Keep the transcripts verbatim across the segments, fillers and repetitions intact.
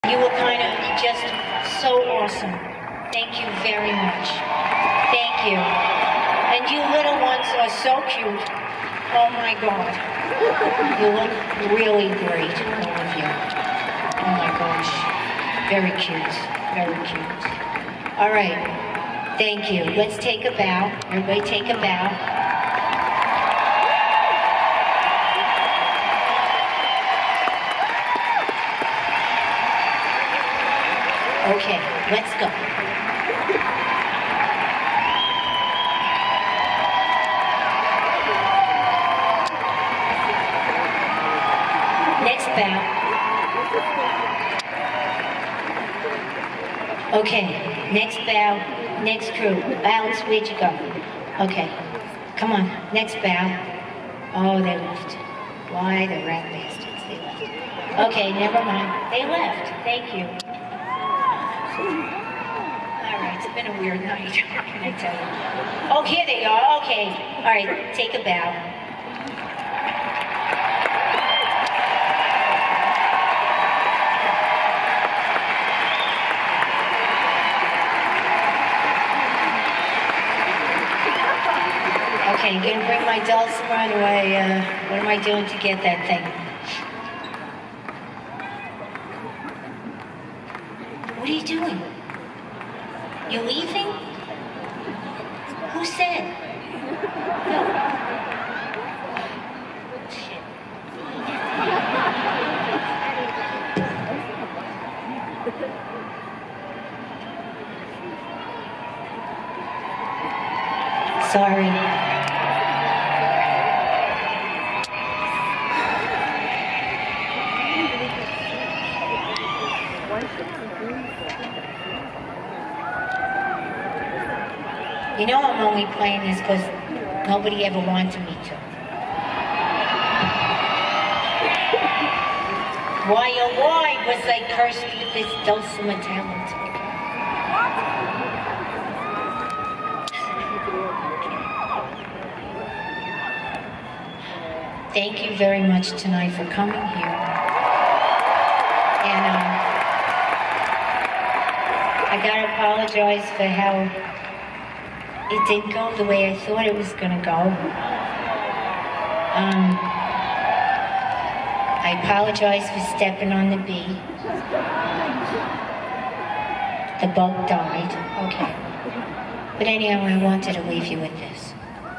You were kind of just so awesome. Thank you very much. Thank you. And you little ones are so cute. Oh my God. You look really great, all of you. Oh my gosh. Very cute. Very cute. All right. Thank you. Let's take a bow. Everybody take a bow. Okay, let's go. Next bow. Okay, next bow, next crew. Bounce, where'd you go? Okay, come on, next bow. Oh, they left. Why, the rat bastards, they left. Okay, never mind. They left, thank you. Alright, it's been a weird night, what can I tell you? Oh, here they are, okay. Alright, take a bow. Okay, I'm gonna bring my dulcimer. Do I, uh, what am I doing to get that thing? What are you doing? You leaving? Who said? No. Shit. Sorry. You know I'm only playing this because nobody ever wanted me to. Why, oh why was I cursed with this dulcimer talent? Thank you very much tonight for coming here. And um, I gotta apologize for how it didn't go the way I thought it was gonna go. Um, I apologize for stepping on the bee. The bug died, okay. But anyhow, I wanted to leave you with this.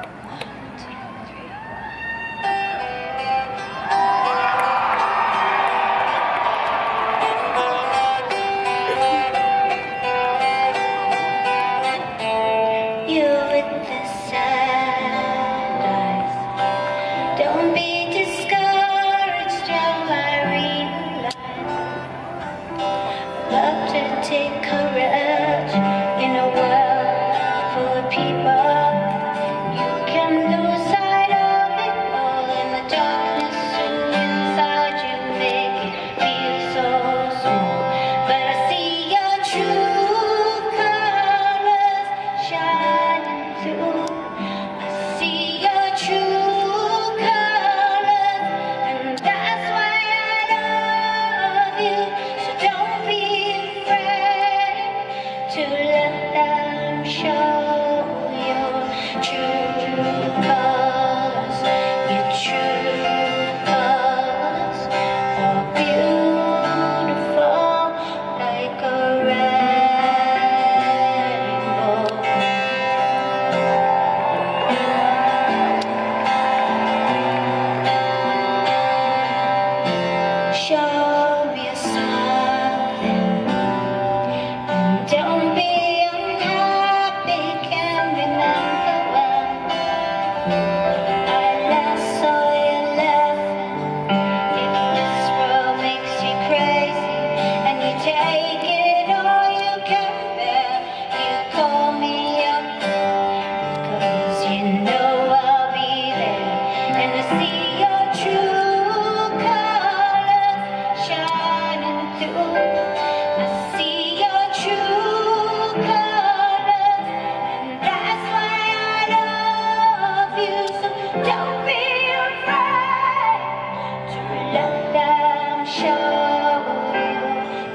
Take courage in a world full of people. You can lose sight of it all in the darkness soon inside you, make it feel so small. But I see your true colors shining through. I see your true colors, and that's why I love you. So don't be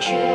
choose.